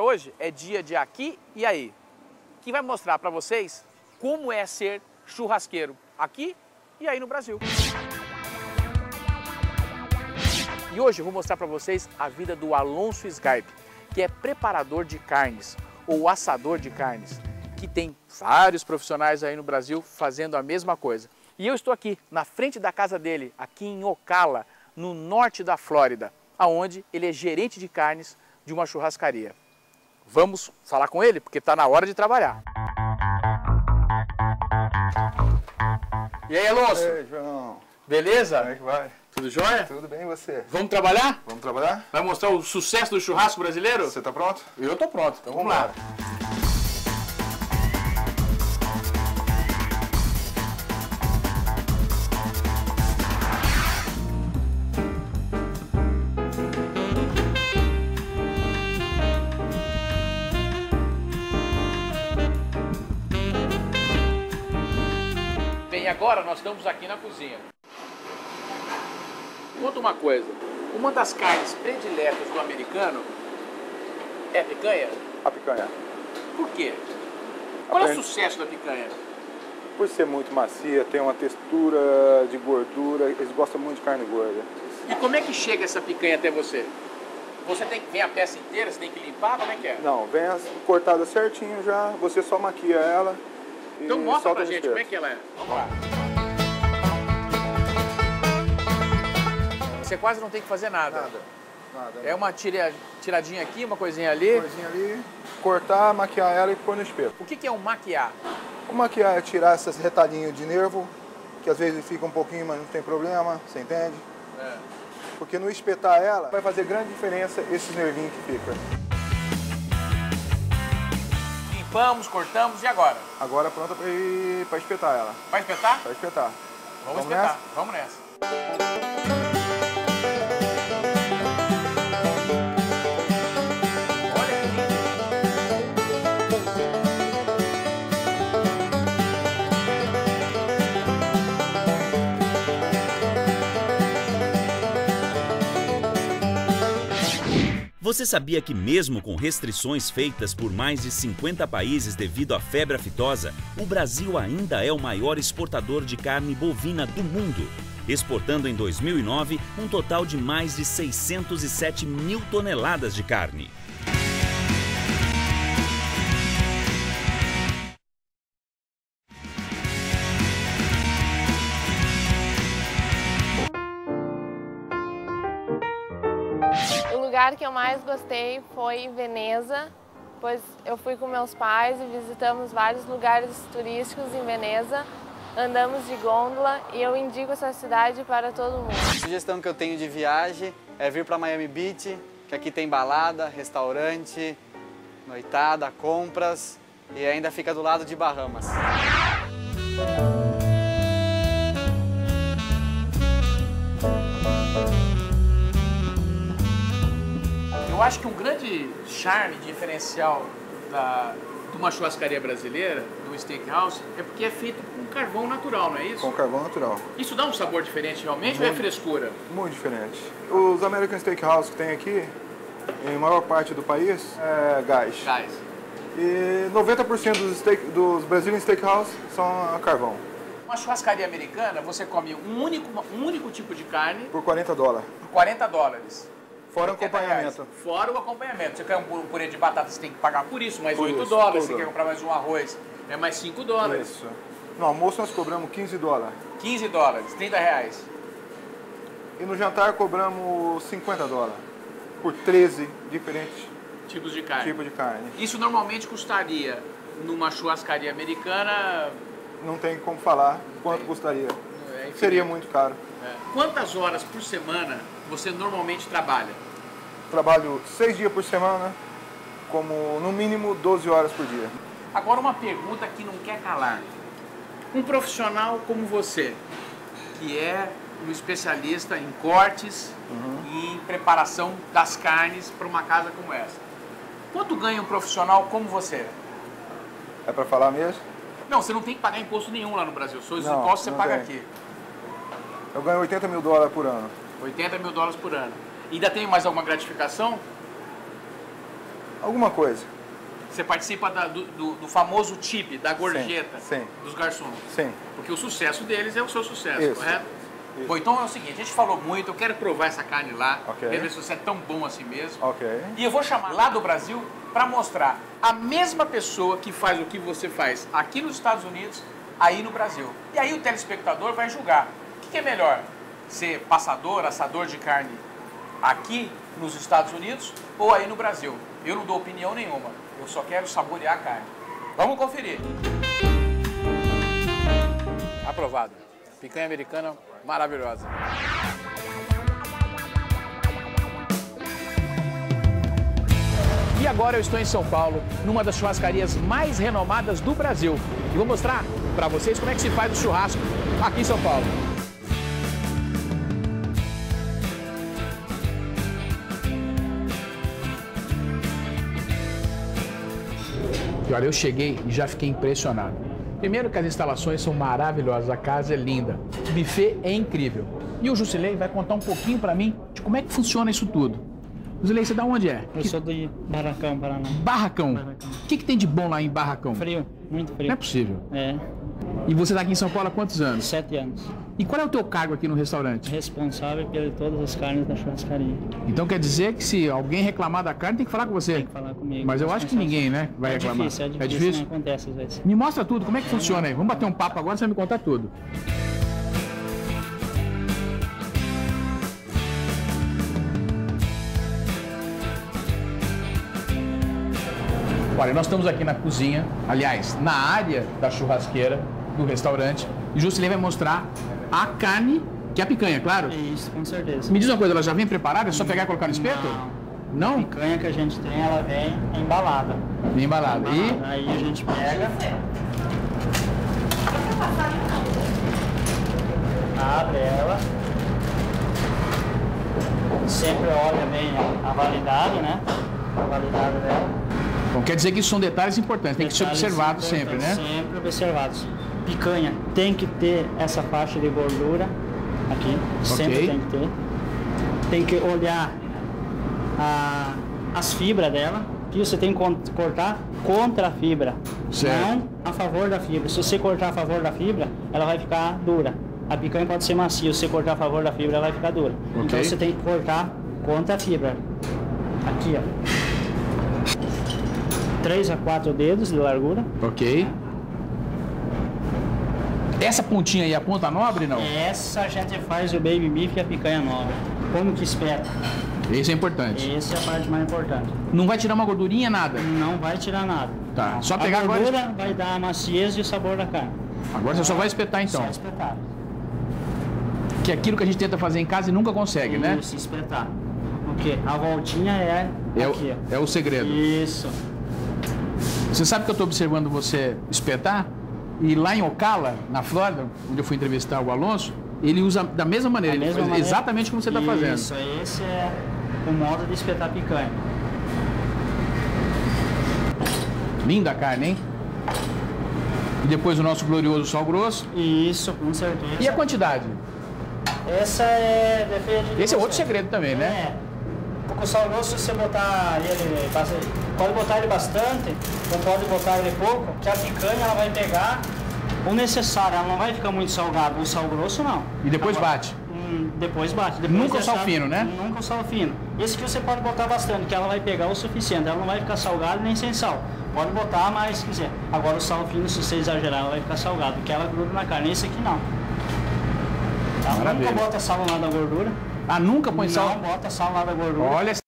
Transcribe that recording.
Hoje é dia de Aqui e Aí, que vai mostrar para vocês como é ser churrasqueiro aqui e aí no Brasil. E hoje eu vou mostrar para vocês a vida do Alonso Sgarbi, que é preparador de carnes ou assador de carnes, que tem vários profissionais aí no Brasil fazendo a mesma coisa. E eu estou aqui na frente da casa dele, aqui em Ocala, no norte da Flórida, aonde ele é gerente de carnes de uma churrascaria. Vamos falar com ele, porque está na hora de trabalhar. E aí, Alonso? E aí, João? Beleza? Como é que vai? Tudo jóia? Tudo bem, e você? Vamos trabalhar? Vamos trabalhar? Vai mostrar o sucesso do churrasco brasileiro? Você tá pronto? Eu tô pronto, então vamos lá. Bem, agora nós estamos aqui na cozinha. Conta uma coisa, uma das carnes prediletas do americano é a picanha? A picanha. Por quê? Qual é o sucesso da picanha? Por ser muito macia, tem uma textura de gordura, eles gostam muito de carne gorda. E como é que chega essa picanha até você? Você tem que ver a peça inteira, você tem que limpar, como é que é? Não, vem cortada certinho já, você só maquia ela e Então mostra solta pra no gente espeto. como é que ela é. Vamos lá. Você quase não tem que fazer nada. Nada. É uma tiradinha aqui, uma coisinha ali. Coisinha ali, cortar, maquiar ela e pôr no espeto. O que é um maquiar? O maquiar é tirar esses retalhinhos de nervo, que às vezes fica um pouquinho, mas não tem problema, você entende? É. Porque no espetar ela, vai fazer grande diferença esses nervinhos que ficam. Limpamos, cortamos e agora? Agora pronta para espetar ela. Vai espetar? Para espetar. Vamos espetar. Nessa? Vamos nessa. Olha que lindo. Você sabia que mesmo com restrições feitas por mais de 50 países devido à febre aftosa, o Brasil ainda é o maior exportador de carne bovina do mundo, exportando em 2009 um total de mais de 607 mil toneladas de carne. O lugar que eu mais gostei foi em Veneza, pois eu fui com meus pais e visitamos vários lugares turísticos em Veneza, andamos de gôndola e eu indico essa cidade para todo mundo. A sugestão que eu tenho de viagem é vir para Miami Beach, que aqui tem balada, restaurante, noitada, compras e ainda fica do lado de Bahamas. Eu acho que um grande charme diferencial de uma churrascaria brasileira, de um steakhouse, é porque é feito com carvão natural, não é isso? Com carvão natural. Isso dá um sabor diferente realmente ou é frescura? Muito diferente. Os American Steakhouse que tem aqui, em maior parte do país, é gás. Gás. E 90% dos Brazilian Steakhouse são a carvão. Uma churrascaria americana, você come um único tipo de carne Por $40. por $40. Fora o 80 acompanhamento. reais. Fora o acompanhamento. Você quer um purê de batata, você tem que pagar por isso, mais Por $8. isso, Você tudo. quer comprar mais um arroz, é mais $5. Isso. No almoço nós cobramos $15. $15, R$30. E no jantar cobramos $50. Por 13 diferentes Tipos de carne. tipos de carne. Isso normalmente custaria numa churrascaria americana. Não tem como falar quanto custaria. Infinito. Seria muito caro. É. Quantas horas por semana você normalmente trabalha? Trabalho 6 dias por semana, como no mínimo 12 horas por dia. Agora uma pergunta que não quer calar. Um profissional como você, que é um especialista em cortes e em preparação das carnes para uma casa como essa. Quanto ganha um profissional como você? É para falar mesmo? Não, você não tem que pagar imposto nenhum lá no Brasil. Os Não, impostos você não paga tem. aqui. Eu ganho $80 mil por ano. $80 mil por ano. E ainda tem mais alguma gratificação? alguma coisa. Você participa do famoso tip, da gorjeta Sim. dos garçons. Sim. Porque o sucesso deles é o seu sucesso, Isso. correto? Isso. Bom, então é o seguinte, a gente falou muito, eu quero provar essa carne lá, Ok. quero ver se você é tão bom assim mesmo. Ok. E eu vou chamar lá do Brasil para mostrar a mesma pessoa que faz o que você faz aqui nos Estados Unidos, aí no Brasil. E aí o telespectador vai julgar. O que é melhor? Ser passador, assador de carne aqui nos Estados Unidos ou aí no Brasil? Eu não dou opinião nenhuma, eu só quero saborear a carne. Vamos conferir. Aprovado. Picanha americana maravilhosa. E agora eu estou em São Paulo, numa das churrascarias mais renomadas do Brasil. E vou mostrar para vocês como é que se faz o churrasco aqui em São Paulo. E olha, eu cheguei e já fiquei impressionado. Primeiro que as instalações são maravilhosas, a casa é linda, o buffet é incrível. E o Jusilei vai contar um pouquinho para mim de como é que funciona isso tudo. Jusilei, você da onde é? Eu sou de Barracão, Paraná. Barracão. Barracão. O que tem de bom lá em Barracão? Frio, muito frio. Não é possível. É, E você está aqui em São Paulo há quantos anos? 7 anos. E qual é o teu cargo aqui no restaurante? Responsável por todas as carnes da churrascaria. Então quer dizer que se alguém reclamar da carne, tem que falar com você. Tem que falar comigo. Mas eu acho que ninguém, né, vai reclamar. É difícil, não acontece às vezes. Me mostra tudo, como é que funciona aí. Vamos bater um papo agora, você vai me contar tudo. Olha, nós estamos aqui na cozinha, aliás, na área da churrasqueira do restaurante. E o Jusilei vai mostrar a carne, que é a picanha, claro. Isso, com certeza. Me diz uma coisa, ela já vem preparada? É só pegar e colocar no espeto? Não? A picanha que a gente tem, ela vem embalada. Bem embalada. E Aí a gente pega, abre ela, sempre olha bem a validade, né? A validade dela. bom, quer dizer que isso são detalhes importantes, tem que ser Detalhes observado sempre, né? Sempre observados. Picanha tem que ter essa faixa de gordura aqui, sempre tem que ter. Tem que olhar as fibras dela, que você tem que cortar contra a fibra, Certo. não a favor da fibra. Se você cortar a favor da fibra, ela vai ficar dura. A picanha pode ser macia, se você cortar a favor da fibra, ela vai ficar dura. Ok. Então você tem que cortar contra a fibra. Aqui, ó. 3 a 4 dedos de largura. Ok. Essa pontinha aí, a ponta nobre, não? Essa a gente faz o baby beef e a picanha nobre. Como que espeta? Esse é importante. Essa é a parte mais importante. Não vai tirar uma gordurinha, nada? Não vai tirar nada. Tá, Não. só pegar a agora- gordura vai dar a maciez e o sabor da carne. Agora você só vai espetar então. Só espetar. Que é aquilo que a gente tenta fazer em casa e nunca consegue, né? Isso, espetar. O quê? A voltinha é aqui, ó. É o segredo. Isso. Você sabe que eu estou observando você espetar? E lá em Ocala, na Flórida, onde eu fui entrevistar o Alonso, ele usa da mesma maneira, ele faz exatamente como você está fazendo. Isso, esse é o modo de espetar picanha. Linda a carne, hein? E depois o nosso glorioso sal grosso. Isso, com certeza. E a quantidade? Essa é... depende de Esse é outro você. segredo também, né? É. Porque o sal grosso, se você botar ele, pode botar ele bastante, ou pode botar ele pouco, que a picanha ela vai pegar o necessário, ela não vai ficar muito salgada. O sal grosso não. E depois Agora, bate. Depois bate. Depois Nunca o sal fino, né? Nunca o sal fino. Esse que você pode botar bastante, que ela vai pegar o suficiente. Ela não vai ficar salgada nem sem sal. Pode botar, mas se quiser. Agora o sal fino, se você exagerar, ela vai ficar salgada, porque ela gruda na carne. Esse aqui não. Tá? Maravilha. Nunca bota sal lá da gordura. Ah, nunca põe sal? Não bota sal lá da gordura. Olha